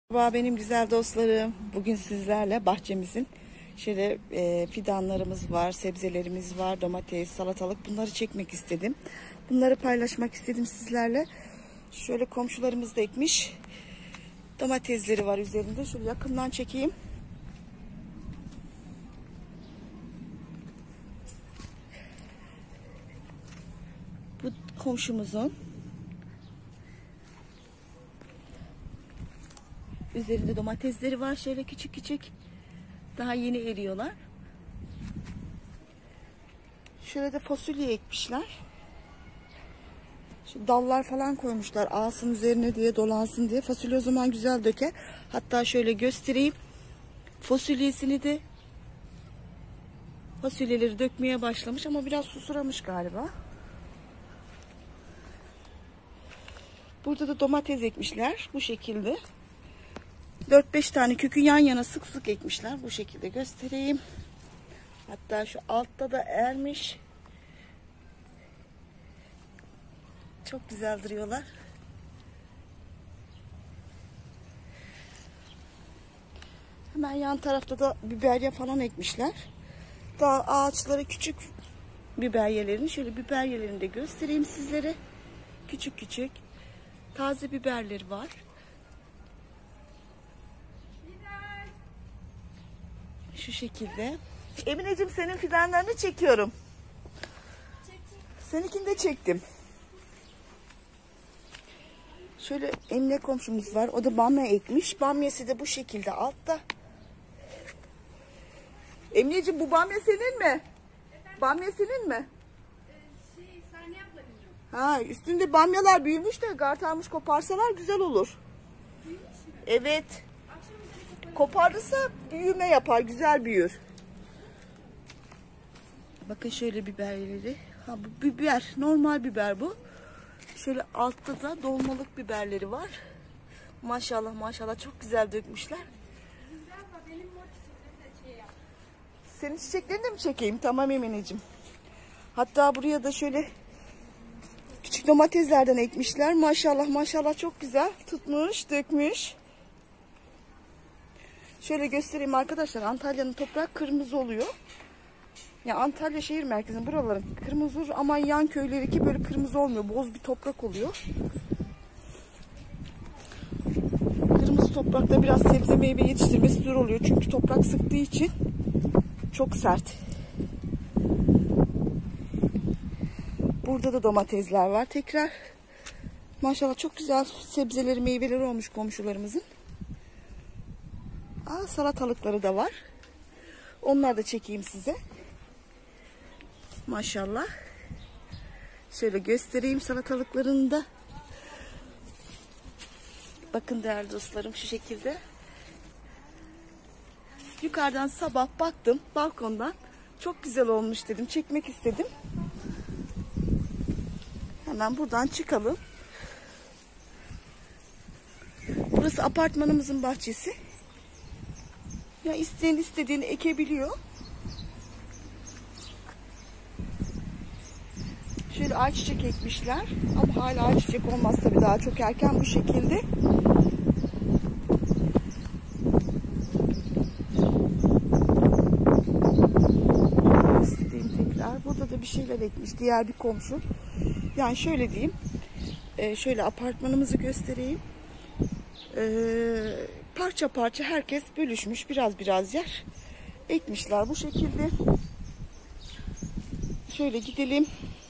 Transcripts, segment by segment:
Merhaba benim güzel dostlarım. Bugün sizlerle bahçemizin şöyle fidanlarımız var, sebzelerimiz var, domates, salatalık, bunları çekmek istedim. Bunları paylaşmak istedim sizlerle. Şöyle komşularımız da ekmiş. Domatesleri var üzerinde. Şöyle yakından çekeyim. Bu komşumuzun üzerinde domatesleri var. Şöyle küçük küçük. Daha yeni eriyorlar. Şöyle de fasulye ekmişler. Şu dallar falan koymuşlar. Ağasının üzerine diye, dolansın diye. Fasulye o zaman güzel döker. Hatta şöyle göstereyim. Fasulyesini de fasulyeleri dökmeye başlamış ama biraz susuramış galiba. Burada da domates ekmişler. Bu şekilde. 4-5 tane kökü yan yana sık sık ekmişler. Bu şekilde göstereyim. Hatta şu altta da ermiş. Çok güzel duruyorlar. Hemen yan tarafta da biberye falan ekmişler. Daha ağaçları küçük biberyelerini. Şöyle biberyelerini de göstereyim sizlere. Küçük küçük. Taze biberleri var. Şu şekilde. Emineciğim senin fidanlarını çekiyorum. Seninkini de çektim. Şöyle Emine komşumuz var. O da bamya ekmiş. Bamyası da bu şekilde altta. Emineciğim bu bamya senin mi? Efendim? Bamya senin mi? Saniye abla bilmiyorum. Ha, üstünde bamyalar büyümüş de gartarmış, koparsalar güzel olur. Büyümüş mü? Evet. Akşam Koparırsa büyüme yapar, güzel büyür. Bakın şöyle biberleri. Ha, bu biber, normal biber bu. Şöyle altta da dolmalık biberleri var. Maşallah maşallah çok güzel dökmüşler. abla benim mor çiçekleri de yap. Senin çiçeklerini de mi çekeyim? Tamam Emineciğim. Hatta buraya da şöyle küçük domateslerden ekmişler. Maşallah maşallah çok güzel tutmuş, dökmüş. Şöyle göstereyim arkadaşlar. Antalya'nın toprağı kırmızı oluyor. Ya Antalya şehir merkezinin buraların kırmızı olur ama yan köyleri ki böyle kırmızı olmuyor. Boz bir toprak oluyor. Kırmızı toprakta biraz sebze meyve yetiştirmesi zor oluyor. Çünkü toprak sıktığı için çok sert. Burada da domatesler var tekrar. Maşallah çok güzel sebzeleri, meyveleri olmuş komşularımızın. Salatalıkları da var. Onları da çekeyim size. Maşallah. Şöyle göstereyim salatalıklarını da. Bakın değerli dostlarım şu şekilde. Yukarıdan sabah baktım balkondan. Çok güzel olmuş dedim. Çekmek istedim. Hemen buradan çıkalım. Burası apartmanımızın bahçesi. Ya isteyen istediğini ekebiliyor. Şöyle ayçiçek ekmişler. Ama hala ayçiçek olmaz tabii, daha çok erken bu şekilde. İstediğim tekrar. Burada da bir şeyler ekmiş diğer bir komşu. Yani şöyle diyeyim. Şöyle apartmanımızı göstereyim. Parça parça herkes bölüşmüş. Biraz biraz yer ekmişler bu şekilde. Şöyle gidelim.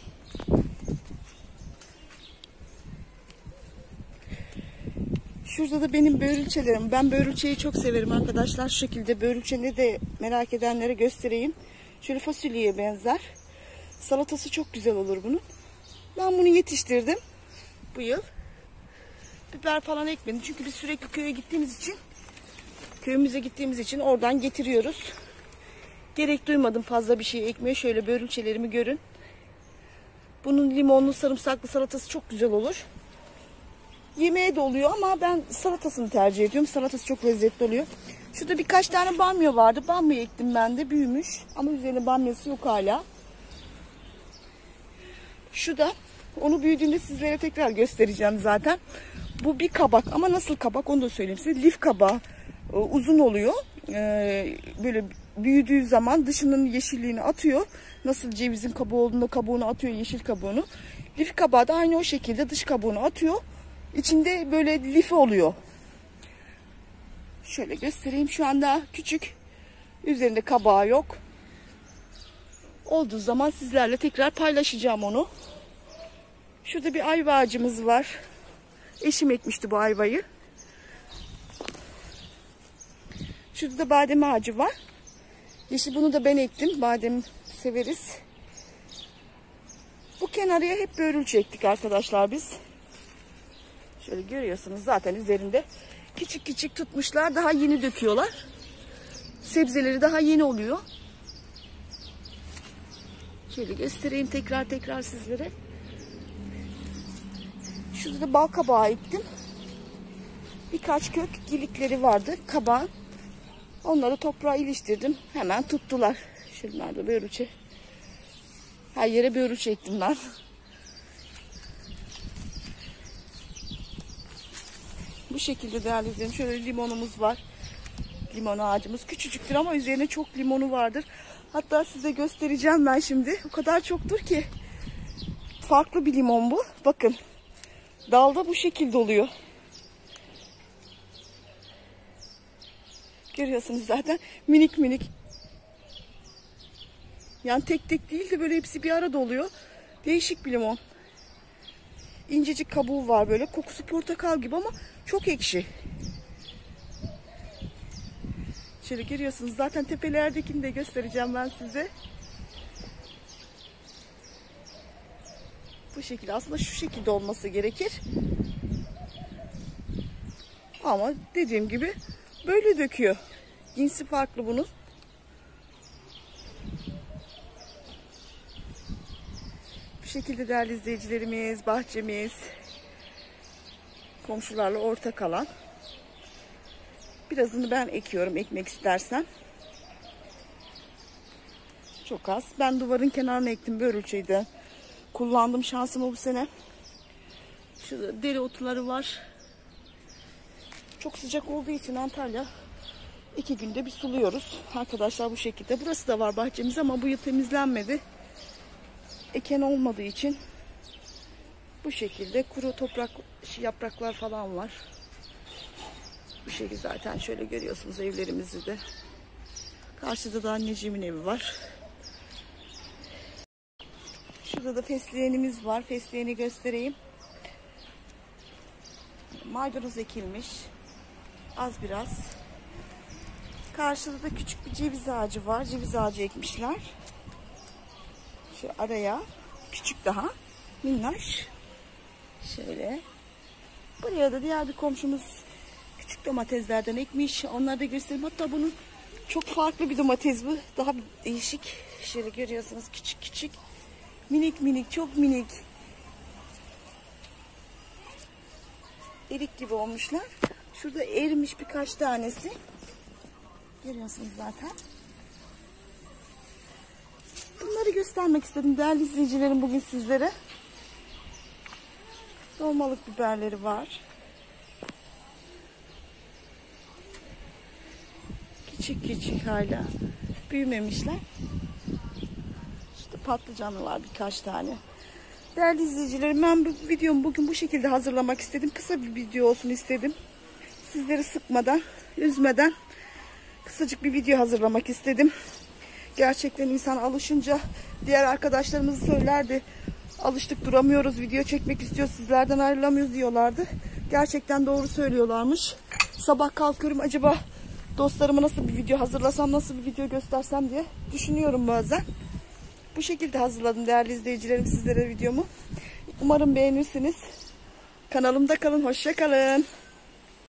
Şurada da benim börülçelerim. Ben börülçeyi çok severim arkadaşlar. Şu şekilde börülçeni de merak edenlere göstereyim. Şöyle fasulyeye benzer. Salatası çok güzel olur bunun. Ben bunu yetiştirdim bu yıl. Biber falan ekmedim. Çünkü biz sürekli köyümüze gittiğimiz için oradan getiriyoruz. Gerek duymadım fazla bir şey ekmeye. Şöyle börülçelerimi görün. Bunun limonlu sarımsaklı salatası çok güzel olur. Yemeğe de oluyor ama ben salatasını tercih ediyorum. Salatası çok lezzetli oluyor. Şurada birkaç tane bamya vardı. Bamya ektim ben de, büyümüş. Ama üzerine bamyası yok hala. Şu da, onu büyüdüğünde sizlere tekrar göstereceğim zaten. Bu bir kabak ama nasıl kabak onu da söyleyeyim size. Lif kabağı uzun oluyor. Böyle büyüdüğü zaman dışının yeşilliğini atıyor. Nasıl cevizin kabuğu olduğunda kabuğunu atıyor, yeşil kabuğunu. Lif kabağı da aynı o şekilde dış kabuğunu atıyor. İçinde böyle lifi oluyor. Şöyle göstereyim. Şu anda küçük. Üzerinde kabağı yok. Olduğu zaman sizlerle tekrar paylaşacağım onu. Şurada bir ayva ağacımız var. Eşim ekmişti bu ayvayı. Şurada da badem ağacı var. Yeşil bunu da ben ektim. Badem severiz. Bu kenarıya hep börülce çektik arkadaşlar biz. Şöyle görüyorsunuz zaten üzerinde küçük küçük tutmuşlar. Daha yeni döküyorlar. Sebzeleri daha yeni oluyor. Şöyle göstereyim tekrar sizlere. Şurada da bal kabağı ektim. Birkaç kök gilikleri vardı kabağın. Onları toprağa iliştirdim. Hemen tuttular. Şunlarda börülce. Her yere börülce ektim ben. Bu şekilde değerli izleyicilerim. Şöyle limonumuz var. Limon ağacımız küçücüktür ama üzerine çok limonu vardır. Hatta size göstereceğim ben şimdi. O kadar çoktur ki. Farklı bir limon bu. Bakın. Dalda bu şekilde oluyor. Görüyorsunuz zaten. Minik minik. Yani tek tek değil de böyle hepsi bir arada oluyor. Değişik bir limon. İncecik kabuğu var böyle. Kokusu portakal gibi ama çok ekşi. Şöyle görüyorsunuz. Zaten tepelerdekini de göstereceğim ben size. Bu şekilde. Aslında şu şekilde olması gerekir. Ama dediğim gibi böyle döküyor. Cinsi farklı bunun. Bu şekilde değerli izleyicilerimiz, bahçemiz komşularla ortak alan. Birazını ben ekiyorum ekmek istersem. Çok az. Ben duvarın kenarına ektim börülceyi de. Kullandım şansımı bu sene. Şurada deri otları var. Çok sıcak olduğu için Antalya 2 günde bir suluyoruz. Arkadaşlar bu şekilde. Burası da var bahçemiz ama bu yıl temizlenmedi. Eken olmadığı için bu şekilde kuru toprak yapraklar falan var. Bu şekilde zaten şöyle görüyorsunuz evlerimizi de. Karşıda da anneciğimin evi var. Şurada da fesleğenimiz var. Fesleğeni göstereyim. Maydanoz ekilmiş. Az biraz. Karşıda da küçük bir ceviz ağacı var. Ceviz ağacı ekmişler. Şu araya küçük daha minnaş. Şöyle. Buraya da diğer bir komşumuz küçük domateslerden ekmiş. Onları da göstereyim. Hatta bunun çok farklı bir domates bu. Daha değişik. Şöyle görüyorsunuz küçük küçük. Minik minik, çok minik. Erik gibi olmuşlar. Şurada erimiş birkaç tanesi. Görüyorsunuz zaten. Bunları göstermek istedim değerli izleyicilerim bugün sizlere. Dolmalık biberleri var. Küçük küçük hala. Büyümemişler. İşte patlıcanı var birkaç tane. Değerli izleyicilerim ben bu videomu bugün bu şekilde hazırlamak istedim. Kısa bir video olsun istedim. Sizleri sıkmadan, üzmeden kısacık bir video hazırlamak istedim. Gerçekten insan alışınca diğer arkadaşlarımız söylerdi. Alıştık duramıyoruz, video çekmek istiyoruz, sizlerden ayrılamıyoruz diyorlardı. Gerçekten doğru söylüyorlarmış. Sabah kalkıyorum acaba dostlarıma nasıl bir video hazırlasam, nasıl bir video göstersem diye düşünüyorum bazen. Bu şekilde hazırladım değerli izleyicilerim sizlere videomu. Umarım beğenirsiniz. Kanalımda kalın, hoşça kalın.